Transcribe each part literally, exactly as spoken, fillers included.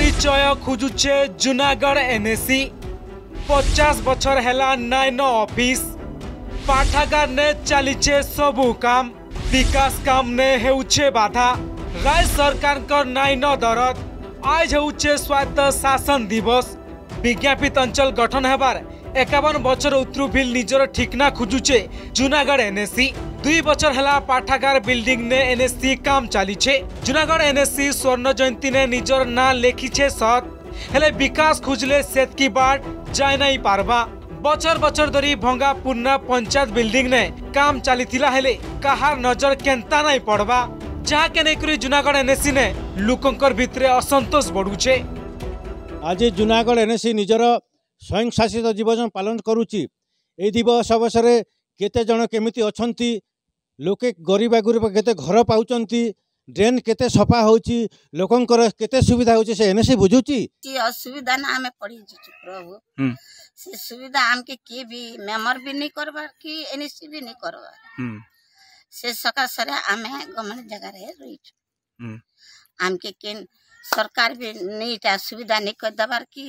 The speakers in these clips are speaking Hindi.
परिचय खोजुचे जूनागढ़ एनएसी पचास बछर हैला नाइन ऑफिस पाठागार ने चलीचे सबू काम विकास काम ने हेउचे बाधा राज्य सरकार को नाइन दरद आज हेउचे स्वायत्त शासन दिवस विज्ञापित अंचल गठन हेबार एकावन बछर उतरुभिल निजर ठिकना खोजुचे जूनागढ़ एनएसी दुई बछर हैला पाठागार बिल्डिंग ने एनएसी काम चलीचे जूनागढ़ एनएसी स्वर्ण जयंती ने निजर ना लेखिछे सत हेले विकास खोजले सेतकी बाट जाय नहीं पारबा बछर बछर धरी भंगा पुरना पंचायत बिल्डिंग ने काम चलीथिला हेले कहार नजर केंता नहीं पड़बा जहाँ के नहीं जूनागढ़ एनएसी ने लोकंकर भितरे असंतोष बढ़ुचे। आज जूनागढ़ एनएसी निजर स्वयं शासित दिवस पालन करुच्ची ए दिवस अवसर केते जन केमिति अछंती लोके गरीब गुरीब केते घर पाउचंती ड्रेन केते सफा होची लोकंकर केते सुविधा होची से एनएसी बुझुची की असुविधा ना हमें पड़ी प्रभु से सुविधा हमके के भी मेमर भी नहीं करबार की एनएसी भी नहीं करबार से सका सरे हमें गवर्नमेंट जगह रहे रही हमके केन सरकार भी नहीं ता सुविधा नहीं कर दबार की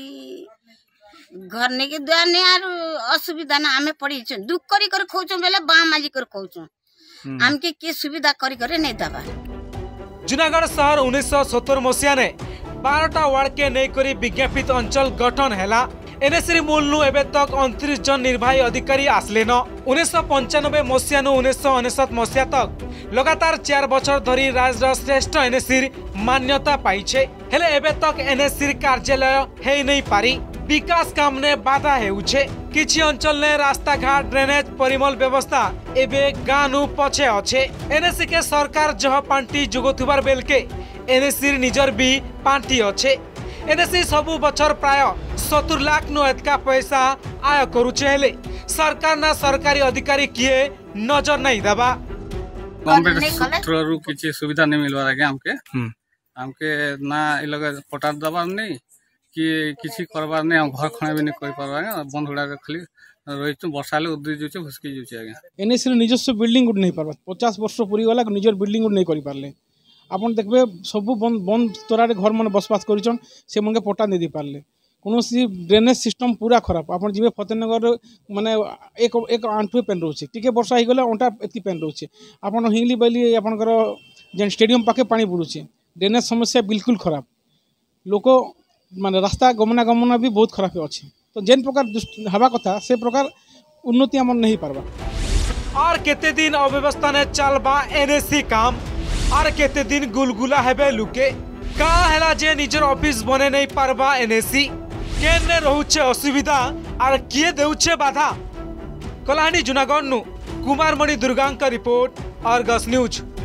घर नहीं के द्वार नहीं आर असुविधा ना हमें पड़ी दुख करी कर खोचो बेले बाम माजी कर खोचो हमके के सुविधा करी करे नहीं दबार। जूनागढ़ शहर उन्नीस सौ सत्तर मसीहा ने बारटा वार्ड के नहीं करी विज्ञापित अंचल गठन हैला एनएसी मूल नु एबे तक उनतीस जन निर्वाही अधिकारी आसले न उन्नीस सौ पंचानबे मसीहा नु उन्नीस सौ अनेशत मसीहा तक लगातार चार बछर धरी राज्य श्रेष्ठ एनएसी मान्यता पाइछे हेले एबे तक एनएसी कार्यालय हे नहीं पारी विकास काम ने बाधा हेउछे किछि अंचल ने रास्ता घाट ड्रेनेज परिमल व्यवस्था एबे गानु पछे अच्छे एनएसी के सरकार जह पांटी जुगोथुबार बेलके एनएसी निजर भी पांटी अच्छे एनएसी सबु बछर प्राय सत्तर लाख नु एतका पैसा आय करुचे हेले सरकार ना सरकारी अधिकारी किए नजर नहीं दबा थ्रू किछि सुविधा नहीं मिलवा आगे हमके हमके ना इ लगे पटार दबार नहीं कि किसी करबार नहीं हम घर खणे भी नहीं कर पारबा बंद हुड़ा के खाली रही वर्षा ले उद्री जुचे भुसकी जुचे आगे एनएसी निजस्व बिल्डिंग गुड नहीं पारबा पचास वर्ष पूरी वाला निजर बिल्डिंग गुड नहीं करि पारले आपन देखबे सब बंद बंद तोरारे घर मन बसबास करिचन से मन के पटा नहीं दी पारले कोनोसी ड्रेनेज सिस्टम पूरा खराब आपन जिबे फतेनगर माने एक एक आंठुए पेन रहउछि टिके वर्षा ही गले ओंटा एति पेन रहउछि आपन हिंगली बैली आपनकर जेन स्टेडियम पाके पानी बुडुछि ड्रेनेज समस्या बिल्कुल खराब लोक माने रास्ता गमनागमन भी बहुत खराब अच्छे तो जेन प्रकार हवा कथा से प्रकार उन्नति आम नहीं पारबा और केते दिन अव्यवस्था ने चलबा एनएसी काम और केते दिन गुलगुला हेबे लुके का हैला जे निजर ऑफिस बने नहीं पारबा एनएसी केन ने रहउछे असुविधा और किए देउछे बाधा कलाहांडी जूनागढ़ नु कुमारमणि दुर्गांक रिपोर्ट अर्गस न्यूज।